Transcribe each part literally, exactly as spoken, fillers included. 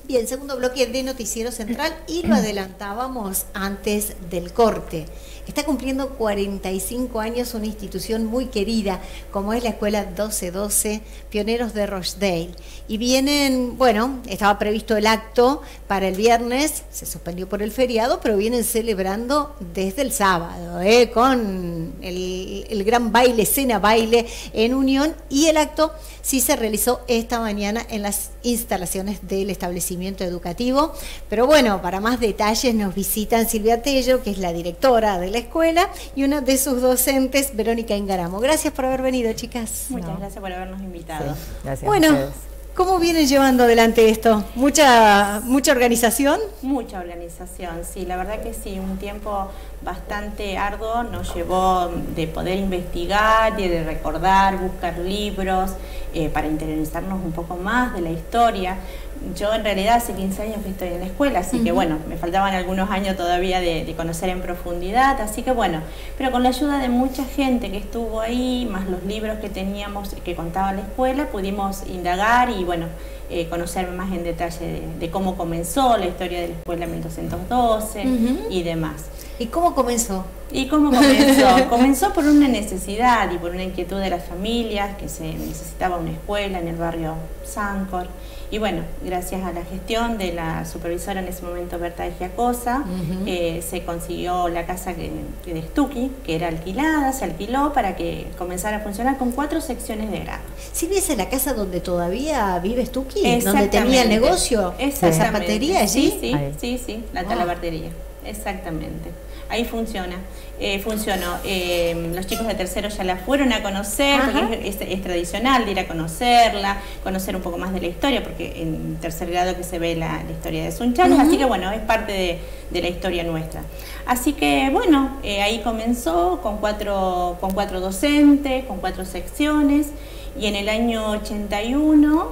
Bien, segundo bloque de Noticiero Central y lo adelantábamos antes del corte. Está cumpliendo cuarenta y cinco años una institución muy querida como es la Escuela doce doce, Pioneros de Rochdale. Y vienen, bueno, estaba previsto el acto para el viernes, se suspendió por el feriado, pero vienen celebrando desde el sábado, ¿eh? con el, el gran baile, cena baile en Unión, y el acto sí se realizó esta mañana en las instalaciones del establecimiento educativo. Pero bueno, para más detalles nos visitan Silvia Tello, que es la directora de la escuela, y una de sus docentes, Verónica Ingaramo. Gracias por haber venido, chicas. Muchas no. gracias por habernos invitado. Sí, gracias. Bueno, ¿cómo vienen llevando adelante esto? ¿Mucha, mucha organización? Mucha organización, sí, la verdad que sí, un tiempo bastante arduo nos llevó de poder investigar y de recordar, buscar libros eh, para interiorizarnos un poco más de la historia. Yo en realidad hace quince años que estoy en la escuela, así uh-huh. que bueno, me faltaban algunos años todavía de, de conocer en profundidad, así que bueno, pero con la ayuda de mucha gente que estuvo ahí, más los libros que teníamos, que contaba la escuela, pudimos indagar y bueno, eh, conocer más en detalle de, de cómo comenzó la historia de la escuela mil doscientos doce uh-huh. y demás. ¿Y cómo comenzó? ¿Y cómo comenzó? Comenzó por una necesidad y por una inquietud de las familias, que se necesitaba una escuela en el barrio Sancor. Y bueno, gracias a la gestión de la supervisora en ese momento, Berta de Giacosa, uh-huh. eh, se consiguió la casa que, de Stucky, que era alquilada, se alquiló para que comenzara a funcionar con cuatro secciones de grado. ¿Sí ves la casa donde todavía vive Stucky? ¿Donde tenía el negocio? ¿La zapatería allí? Sí, sí, sí, sí, la oh. talabartería. Exactamente. Ahí funciona, eh, funcionó. Eh, los chicos de tercero ya la fueron a conocer, Ajá. porque es, es, es tradicional de ir a conocerla, conocer un poco más de la historia, porque en tercer grado que se ve la, la historia de Sunchales, uh-huh. así que bueno, es parte de, de la historia nuestra. Así que bueno, eh, ahí comenzó con cuatro, con cuatro docentes, con cuatro secciones, y en el año ochenta y uno,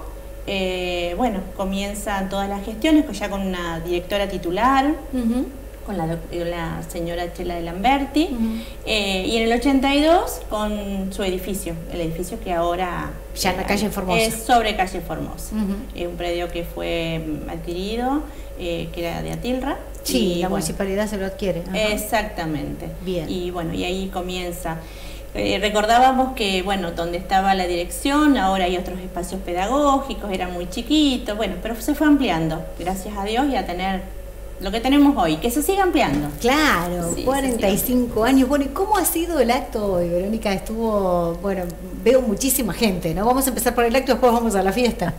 eh, bueno, comienzan todas las gestiones, pues ya con una directora titular, uh-huh. con la, la señora Chela de Lamberti, uh-huh. eh, y en el ochenta y dos con su edificio, el edificio que ahora ya en la calle Formosa. Es sobre calle Formosa, uh-huh. es un predio que fue adquirido, eh, que era de Atilra. Sí, y, la bueno, municipalidad se lo adquiere. Ajá. Exactamente. Bien. Y bueno, y ahí comienza. Eh, recordábamos que, bueno, donde estaba la dirección, ahora hay otros espacios pedagógicos, era muy chiquito, bueno, pero se fue ampliando, gracias a Dios, y a tener lo que tenemos hoy, que se siga ampliando. Claro, sí, cuarenta y cinco años. Bueno, ¿y cómo ha sido el acto hoy, Verónica? Estuvo, bueno, veo muchísima gente, ¿no? Vamos a empezar por el acto y después vamos a la fiesta.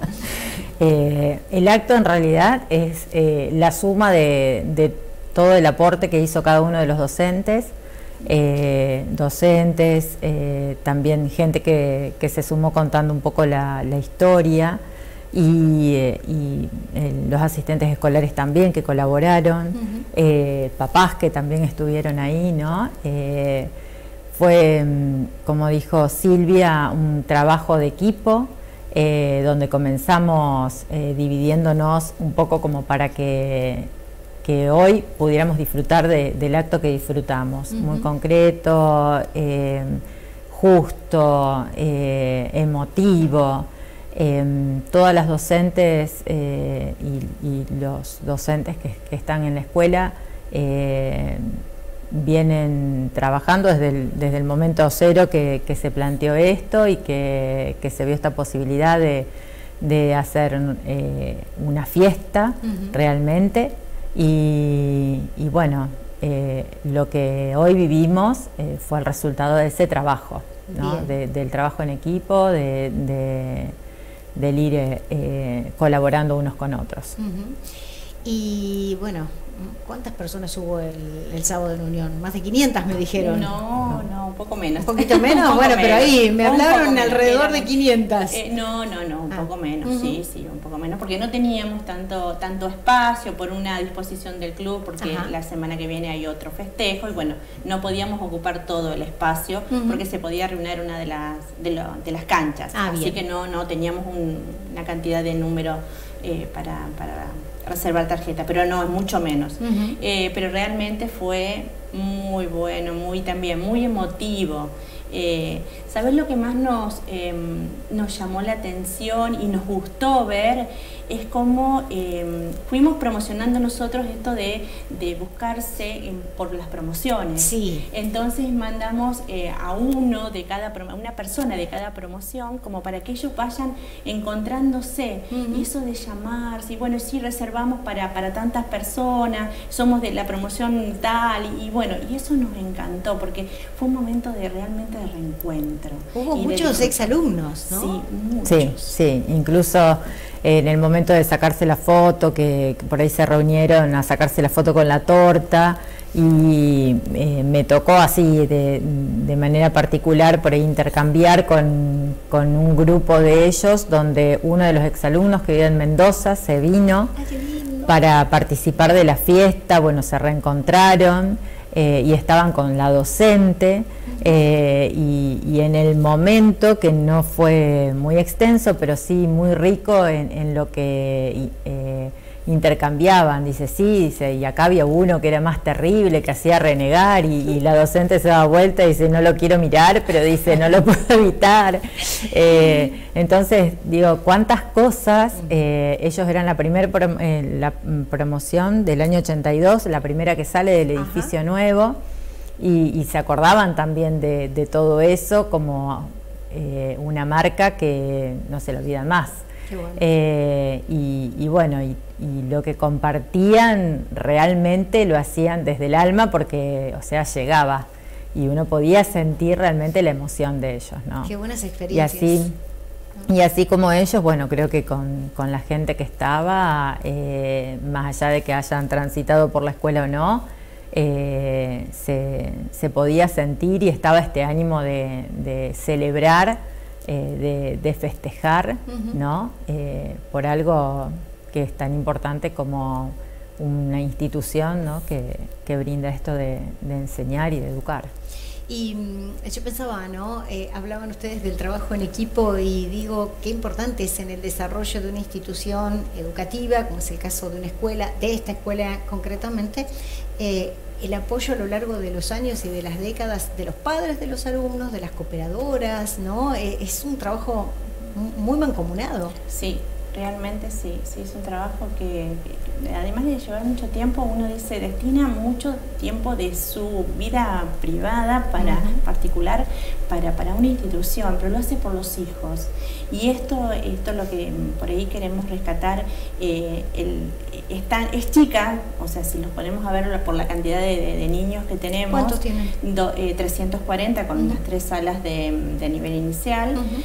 eh, el acto en realidad es eh, la suma de, de todo el aporte que hizo cada uno de los docentes, eh, docentes, eh, también gente que, que se sumó contando un poco la, la historia, y, eh, y eh, los asistentes escolares también que colaboraron, uh-huh. eh, papás que también estuvieron ahí, ¿no? Eh, fue, como dijo Silvia, un trabajo de equipo, eh, donde comenzamos eh, dividiéndonos un poco como para que, que hoy pudiéramos disfrutar de, del acto que disfrutamos, uh-huh. muy concreto, eh, justo, eh, emotivo. Eh, todas las docentes eh, y, y los docentes que, que están en la escuela eh, vienen trabajando desde el, desde el momento cero que, que se planteó esto y que, que se vio esta posibilidad de, de hacer eh, una fiesta uh-huh. realmente y, y bueno, eh, lo que hoy vivimos eh, fue el resultado de ese trabajo, ¿no? de, del trabajo en equipo, de, de del ir eh, colaborando unos con otros. Uh-huh. Y bueno, ¿cuántas personas hubo el, el sábado en Unión? Más de quinientas me dijeron. No, no, un poco menos. ¿Un poquito menos? Un bueno, menos. Pero ahí me un hablaron alrededor de quinientas. Eh, no, no, no, un ah. poco menos, uh-huh. sí, sí, un poco menos, porque no teníamos tanto, tanto espacio por una disposición del club, porque Ajá. la semana que viene hay otro festejo, y bueno, no podíamos ocupar todo el espacio, uh-huh. porque se podía reunir una de las, de, lo, de las canchas, ah, así bien. que no, no teníamos un, una cantidad de número eh, para... para reservar tarjeta, pero no, es mucho menos. Uh-huh. eh, pero realmente fue muy bueno, muy también, muy emotivo. Eh, ¿Sabés lo que más nos, eh, nos llamó la atención y nos gustó ver? Es cómo eh, fuimos promocionando nosotros esto de, de buscarse en, por las promociones. Sí. Entonces mandamos eh, a uno de cada a una persona de cada promoción como para que ellos vayan encontrándose. Uh-huh. Y eso de llamarse, y bueno, sí reservamos para, para tantas personas, somos de la promoción tal, y, y bueno, y eso nos encantó porque fue un momento de realmente de reencuentro. Hubo muchos de... exalumnos, ¿no? Sí, muchos. Sí, sí, incluso en el momento de sacarse la foto, que, que por ahí se reunieron a sacarse la foto con la torta, y eh, me tocó así de, de manera particular por ahí intercambiar con, con un grupo de ellos, donde uno de los exalumnos que vive en Mendoza se vino para participar de la fiesta. Bueno, se reencontraron eh, y estaban con la docente. Eh, y, y en el momento, que no fue muy extenso, pero sí muy rico en, en lo que eh, intercambiaban, dice, sí, dice, y acá había uno que era más terrible, que hacía renegar, y, y la docente se daba vuelta y dice, no lo quiero mirar, pero dice, no lo puedo evitar. Eh, entonces, digo, cuántas cosas, eh, ellos eran la primera prom eh, la promoción del año ochenta y dos, la primera que sale del edificio Ajá. nuevo, y, y se acordaban también de, de todo eso como eh, una marca que no se lo olvidan más. Qué bueno. Eh, y, y bueno, y, y lo que compartían realmente lo hacían desde el alma, porque, o sea, llegaba y uno podía sentir realmente la emoción de ellos, ¿no? Qué buenas experiencias. Y así, y así como ellos, bueno, creo que con, con la gente que estaba, eh, más allá de que hayan transitado por la escuela o no, Eh, se, se podía sentir, y estaba este ánimo de, de celebrar, eh, de, de festejar, uh-huh. ¿no? Eh, por algo que es tan importante como una institución, ¿no? que, que brinda esto de, de enseñar y de educar. Y yo pensaba, ¿no? Eh, hablaban ustedes del trabajo en equipo, y digo, qué importante es en el desarrollo de una institución educativa, como es el caso de una escuela, de esta escuela concretamente, eh, el apoyo a lo largo de los años y de las décadas de los padres de los alumnos, de las cooperadoras, ¿no? Eh, es un trabajo muy mancomunado. Sí, realmente sí, sí, es un trabajo que, que además de llevar mucho tiempo, uno dice, destina mucho tiempo de su vida privada, para uh-huh. particular, para, para una institución, pero lo hace por los hijos. Y esto, esto es lo que por ahí queremos rescatar. Eh, el, es, tan, es chica, o sea, si los ponemos a ver por la cantidad de, de, de niños que tenemos. ¿Cuántos tienen? Do, eh, trescientos cuarenta con uh-huh. las tres salas de, de nivel inicial. Uh-huh.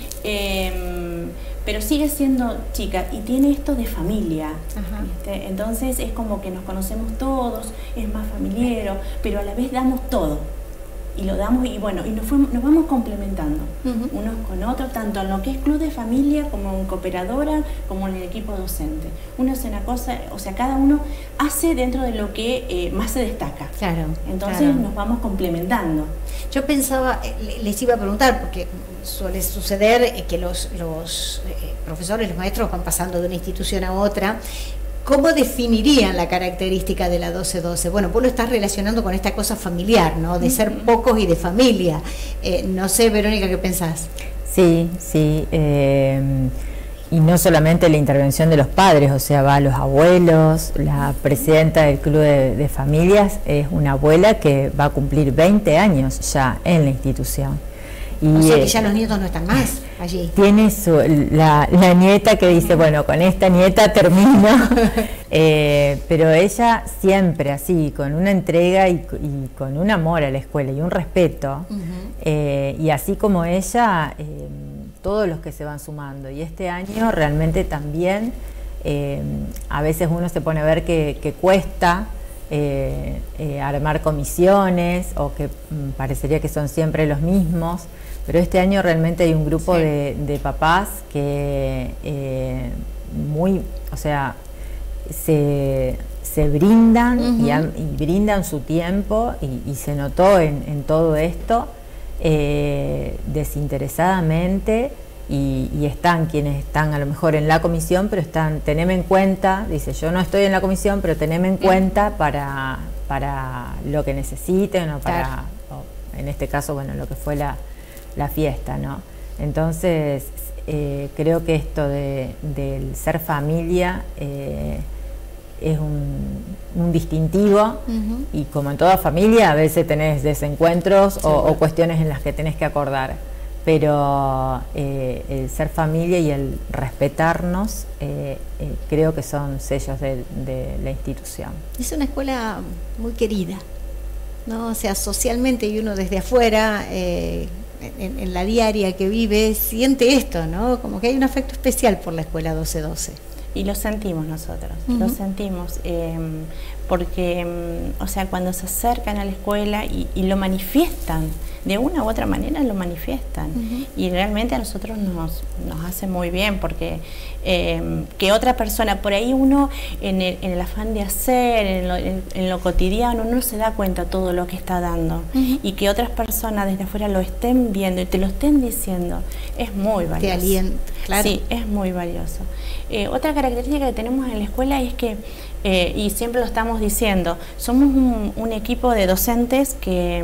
eh, pero sigue siendo chica y tiene esto de familia, ¿viste? Entonces es como que nos conocemos todos, es más familiero, pero a la vez damos todo. Y lo damos, y bueno, y nos, fuimos, nos vamos complementando uh-huh. unos con otros, tanto en lo que es club de familia, como en cooperadora, como en el equipo docente. Uno hace una cosa, o sea, cada uno hace dentro de lo que eh, más se destaca. Claro. Entonces claro. nos vamos complementando. Yo pensaba, les iba a preguntar, porque suele suceder que los, los eh, profesores, los maestros van pasando de una institución a otra. ¿Cómo definirían la característica de la doce doce? Bueno, vos lo estás relacionando con esta cosa familiar, ¿no? De ser pocos y de familia. Eh, no sé, Verónica, ¿qué pensás? Sí, sí. Eh, y no solamente la intervención de los padres, o sea, va a los abuelos. La presidenta del Club de, de Familias es una abuela que va a cumplir veinte años ya en la institución. Y, o sea que ya los nietos no están más allí. Tiene su, la, la nieta que dice, bueno, con esta nieta termino, eh, pero ella siempre así, con una entrega y, y con un amor a la escuela y un respeto, uh-huh. eh, y así como ella, eh, todos los que se van sumando. Y este año realmente también, eh, a veces uno se pone a ver que, que cuesta, Eh, eh, armar comisiones, o que mm, parecería que son siempre los mismos, pero este año realmente hay un grupo sí. de, de papás que eh, muy, o sea, se, se brindan uh-huh. y, han, y brindan su tiempo, y, y se notó en, en todo esto eh, desinteresadamente. Y, y están quienes están a lo mejor en la comisión, pero están, teneme en cuenta, dice, yo no estoy en la comisión, pero teneme en cuenta para, para lo que necesiten, o para, claro. o en este caso, bueno, lo que fue la, la fiesta, ¿no? Entonces, eh, creo que esto de, del ser familia eh, es un, un distintivo, uh-huh. y como en toda familia a veces tenés desencuentros sí, o, bueno. o cuestiones en las que tenés que acordar, pero eh, el ser familia y el respetarnos eh, eh, creo que son sellos de, de la institución. Es una escuela muy querida, ¿no? O sea, socialmente, y uno desde afuera, eh, en, en la diaria que vive, siente esto, ¿no? Como que hay un afecto especial por la escuela doce doce. Y lo sentimos nosotros, uh-huh. lo sentimos, eh, porque, o sea, cuando se acercan a la escuela y, y lo manifiestan, de una u otra manera lo manifiestan, uh-huh. y realmente a nosotros nos, nos hace muy bien, porque eh, que otra persona, por ahí uno en el, en el afán de hacer, en lo, en, en lo cotidiano, no se da cuenta todo lo que está dando, uh-huh. y que otras personas desde afuera lo estén viendo y te lo estén diciendo, es muy valioso. Te alienta, claro. Sí, es muy valioso. Eh, otra característica que tenemos en la escuela es que, eh, y siempre lo estamos diciendo, somos un, un equipo de docentes que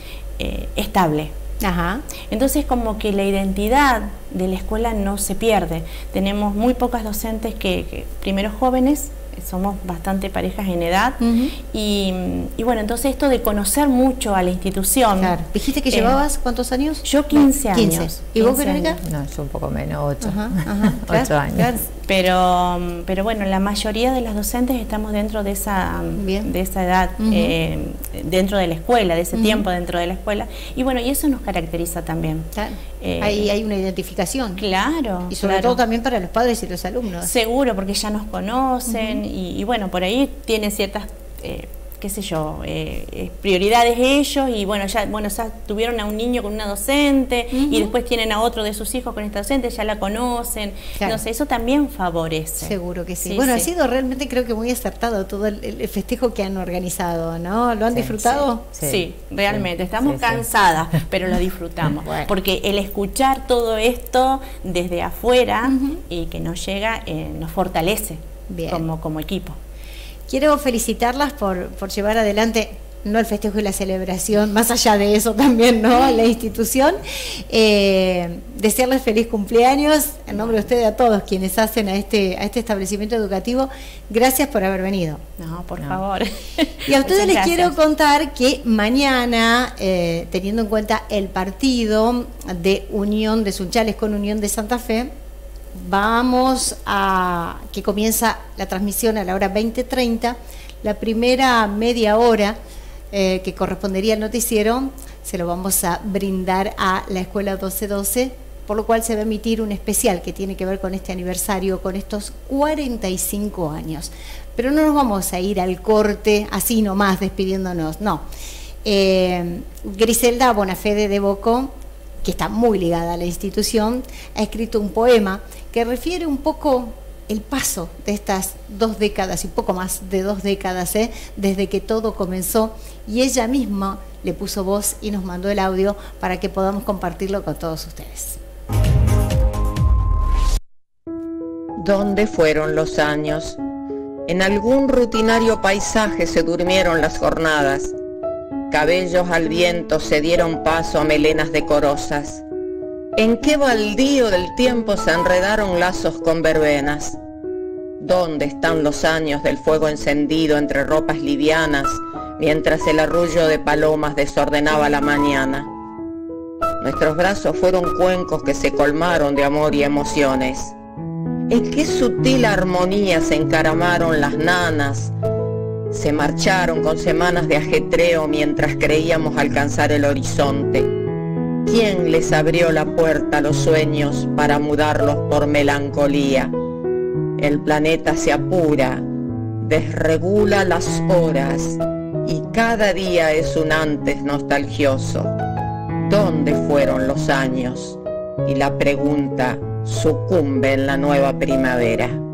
eh, estable. Ajá. Entonces, como que la identidad de la escuela no se pierde. Tenemos muy pocas docentes que, que primero jóvenes, somos bastante parejas en edad, uh-huh. y, y bueno, entonces esto de conocer mucho a la institución. Claro. ¿Dijiste que eh, llevabas cuántos años? Yo quince años. quince. ¿Y vos, Verónica? No, yo un poco menos, ocho. Ajá, ajá. ocho Claro, años. Claro. Pero, pero bueno, la mayoría de las docentes estamos dentro de esa, de esa edad, uh-huh. eh, dentro de la escuela, de ese uh-huh. tiempo dentro de la escuela. Y bueno, y eso nos caracteriza también. Claro. Eh, Ahí hay una identificación. Claro. Y sobre claro. todo también para los padres y los alumnos. Seguro, porque ya nos conocen, uh-huh. y, y bueno, por ahí tienen ciertas... Eh, qué sé yo, eh, prioridades ellos, y bueno, ya bueno ya tuvieron a un niño con una docente, uh-huh. y después tienen a otro de sus hijos con esta docente, ya la conocen, claro. entonces eso también favorece. Seguro que sí. sí bueno, sí. ha sido realmente, creo que muy acertado todo el, el festejo que han organizado, ¿no? ¿Lo han sí, disfrutado? Sí, sí, sí realmente, sí, estamos sí, cansadas, sí. pero lo disfrutamos, bueno. porque el escuchar todo esto desde afuera, uh-huh. y que nos llega, eh, nos fortalece como, como equipo. Quiero felicitarlas por, por llevar adelante, no el festejo y la celebración, más allá de eso también, ¿no? La institución. Eh, desearles feliz cumpleaños, en nombre de ustedes, a todos quienes hacen a este, a este establecimiento educativo. Gracias por haber venido. No, por no. favor. Y a ustedes les quiero contar que mañana, eh, teniendo en cuenta el partido de Unión de Sunchales con Unión de Santa Fe, vamos a que comienza la transmisión a la hora veinte treinta, la primera media hora eh, que correspondería al noticiero se lo vamos a brindar a la escuela doce doce, por lo cual se va a emitir un especial que tiene que ver con este aniversario, con estos cuarenta y cinco años. Pero no nos vamos a ir al corte así nomás despidiéndonos, no. Eh, Griselda Bonafede de Bocó, que está muy ligada a la institución, ha escrito un poema que refiere un poco el paso de estas dos décadas y poco más de dos décadas, ¿eh? desde que todo comenzó, y ella misma le puso voz y nos mandó el audio para que podamos compartirlo con todos ustedes. ¿Dónde fueron los años? En algún rutinario paisaje se durmieron las jornadas. Cabellos al viento se dieron paso a melenas decorosas. ¿En qué baldío del tiempo se enredaron lazos con verbenas? ¿Dónde están los años del fuego encendido entre ropas livianas, mientras el arrullo de palomas desordenaba la mañana? Nuestros brazos fueron cuencos que se colmaron de amor y emociones. ¿En qué sutil armonía se encaramaron las nanas? Se marcharon con semanas de ajetreo mientras creíamos alcanzar el horizonte. ¿Quién les abrió la puerta a los sueños para mudarlos por melancolía? El planeta se apura, desregula las horas y cada día es un antes nostalgioso. ¿Dónde fueron los años? Y la pregunta sucumbe en la nueva primavera.